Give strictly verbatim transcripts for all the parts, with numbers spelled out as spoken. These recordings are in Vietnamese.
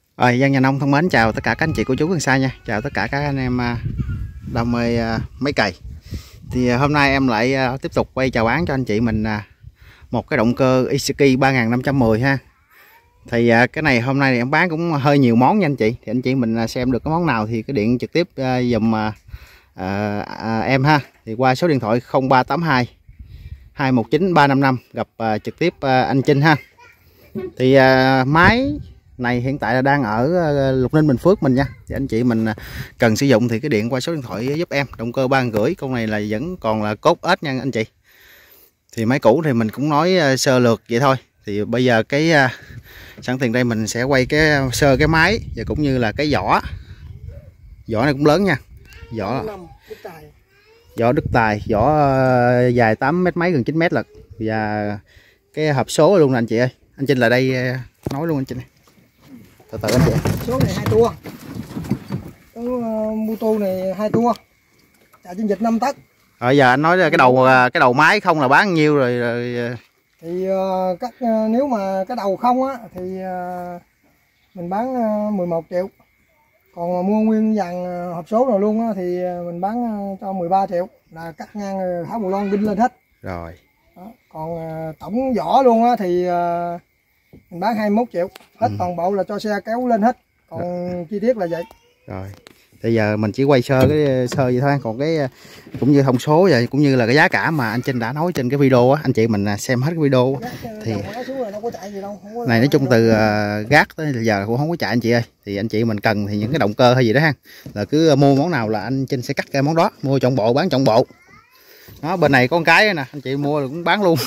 Rồi, dân nhà nông thân mến, chào tất cả các anh chị cô chú gần xa nha, chào tất cả các anh em đam mê máy cày. Thì hôm nay em lại tiếp tục quay chào bán cho anh chị mình một cái động cơ Iseki ba nghìn năm trăm mười ha. Thì cái này hôm nay thì em bán cũng hơi nhiều món nha anh chị. Thì anh chị mình xem được cái món nào thì cái điện trực tiếp dùm à, à, em ha. Thì qua số điện thoại không ba tám hai hai một chín ba năm năm gặp à, trực tiếp à, anh Trinh ha. Thì à, máy này hiện tại là đang ở Lục Ninh Bình Phước mình nha. Thì anh chị mình cần sử dụng thì cái điện qua số điện thoại giúp em. Động cơ ba rưỡi, con này là vẫn còn là cốt ếch nha anh chị. Thì máy cũ thì mình cũng nói sơ lược vậy thôi. Thì bây giờ cái sẵn tiền đây mình sẽ quay cái sơ cái máy và cũng như là cái vỏ. Vỏ này cũng lớn nha. Vỏ vỏ Đức Tài, vỏ dài tám mét mấy, gần chín mét lận. Và cái hộp số luôn nè anh chị ơi. Anh Trinh là đây nói luôn anh Trinh. Từ từ anh chị. Số này hai tua. Cái uh, mô tô này hai tua. Chạy trên dịch năm tấc. Rồi giờ anh nói cái đầu cái đầu máy không là bán nhiêu rồi, rồi... Thì uh, các uh, nếu mà cái đầu không á thì uh, mình bán uh, mười một triệu. Còn mà mua nguyên dàn uh, hộp số rồi luôn á thì uh, mình bán uh, cho mười ba triệu, là cắt ngang uh, tháo bù lon đinh lên hết. Rồi. Đó. Còn uh, tổng vỏ luôn á thì uh, mình bán hai mươi mốt triệu. Hết ừ. Toàn bộ là cho xe kéo lên hết. Còn rồi. Chi tiết là vậy. Rồi. Bây giờ mình chỉ quay sơ cái sơ vậy thôi, còn cái cũng như thông số vậy cũng như là cái giá cả mà anh Trinh đã nói trên cái video á, anh chị mình xem hết cái video thì này nói chung từ uh, gác tới giờ cũng không có chạy anh chị ơi. Thì anh chị mình cần thì những cái động cơ hay gì đó ha, là cứ mua món nào là anh Trinh sẽ cắt cái món đó, mua trọn bộ bán trọn bộ. Đó, bên này có con cái nè, anh chị mua cũng bán luôn.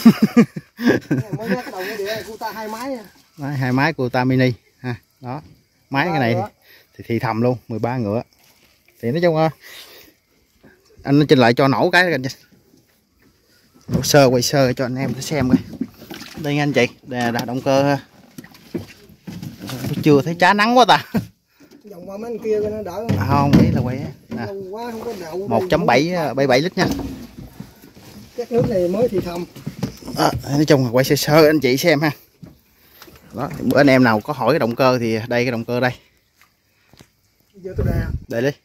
Đấy, hai máy Cuta mini ha. Đó, máy cái này thì, thì thầm luôn, mười ba ngựa. Thì nói chung anh Trinh lại cho nổ cái anh Trinh sơ quay sơ cho anh em xem coi. Đây nha anh chị, đây là động cơ. Chưa thấy chá nắng quá ta. Dòng qua mấy kia nó đỡ à, không ý là quay một chấm bảy bảy bảy lít nha. Chắc nước này mới thì thầm. À, nói chung là quay sơ sơ anh chị xem ha. Đó, bữa anh em nào có hỏi cái động cơ thì đây, cái động cơ đây. Đây đi.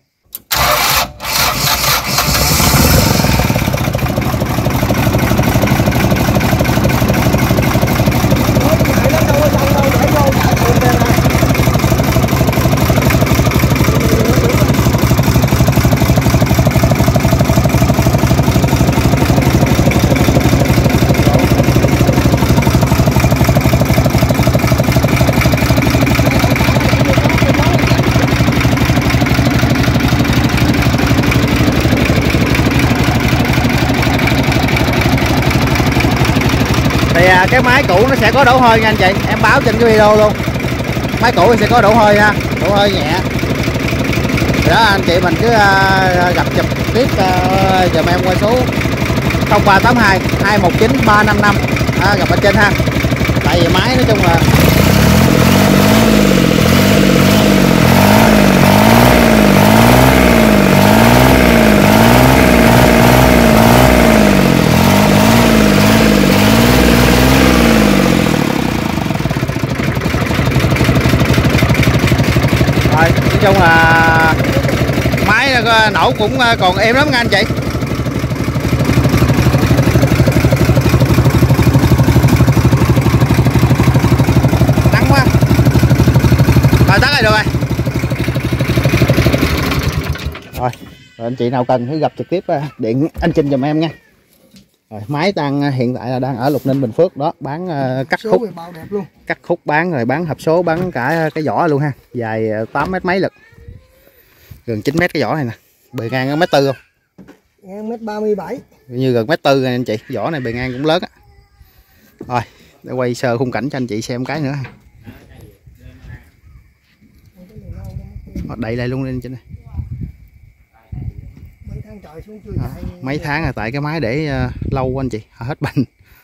Thì à, cái máy cũ nó sẽ có đổ hơi nha anh chị, em báo trên cái video luôn. Máy cũ sẽ có đổ hơi ha, đổ hơi nhẹ. Thì đó anh chị mình cứ à, gặp trực tiếp uh, dùm em qua số không ba tám hai hai một chín ba năm năm à, gặp ở trên ha. Tại vì máy nói chung là nói chung là máy nổ cũng còn êm lắm nha anh chị. Nắng quá rồi, tắt lại được rồi. Rồi, rồi anh chị nào cần cứ gặp trực tiếp điện anh Trinh giùm em nha. Rồi, máy đang hiện tại là đang ở Lục Ninh Bình Phước đó, bán uh, cắt khúc luôn. Cắt khúc bán rồi bán hộp số, bán cả cái vỏ luôn ha, dài tám mét mấy lực, gần chín mét cái vỏ này nè, bề ngang mét tư không? Ngang mét ba mươi bảy, như gần mét tư này anh chị, vỏ này bề ngang cũng lớn á. Rồi để quay sơ khung cảnh cho anh chị xem cái nữa. Đậy lại luôn lên trên này. À, mấy tháng là tại cái máy để uh, lâu anh chị, hết bệnh.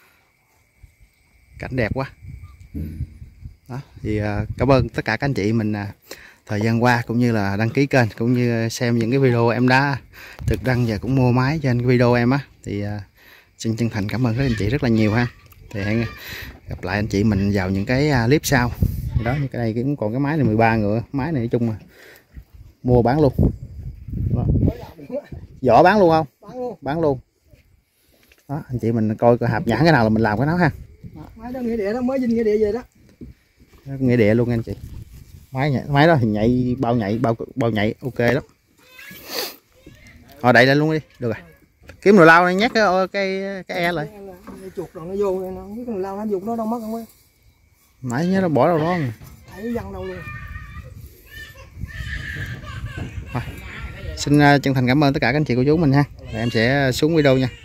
Cảnh đẹp quá. Đó, thì uh, cảm ơn tất cả các anh chị mình uh, thời gian qua cũng như là đăng ký kênh cũng như xem những cái video em đã thực đăng và cũng mua máy trên cái video em á. Thì uh, xin chân thành cảm ơn các anh chị rất là nhiều ha. Thì hẹn gặp lại anh chị mình vào những cái clip sau. đó, như cái này cũng còn cái máy này mười ba ngựa, máy này nói chung mà mua bán luôn. Đó. Vỏ bán luôn không? Bán luôn. Bán luôn. Đó, anh chị mình coi coi hạp nhãn cái nào là mình làm cái đó ha. Máy đó nghĩa địa đó, mới dinh nghĩa địa về đó. Nghĩa địa luôn anh chị. Máy nhảy, máy đó thì nhảy bao nhảy bao bao nhảy ok lắm. Rồi đậy lên luôn đi, được rồi. Kiếm nồi lau này nhét cái cái cái e lại. Chuột rồi nó vô, nó biết nồi lau nó dục nó đâu mất không ấy. Nãy nhớ nó bỏ đâu đó. Thấy văng đâu luôn. Rồi. Xin chân thành cảm ơn tất cả các anh chị cô chú mình ha. Rồi em sẽ xuống video nha.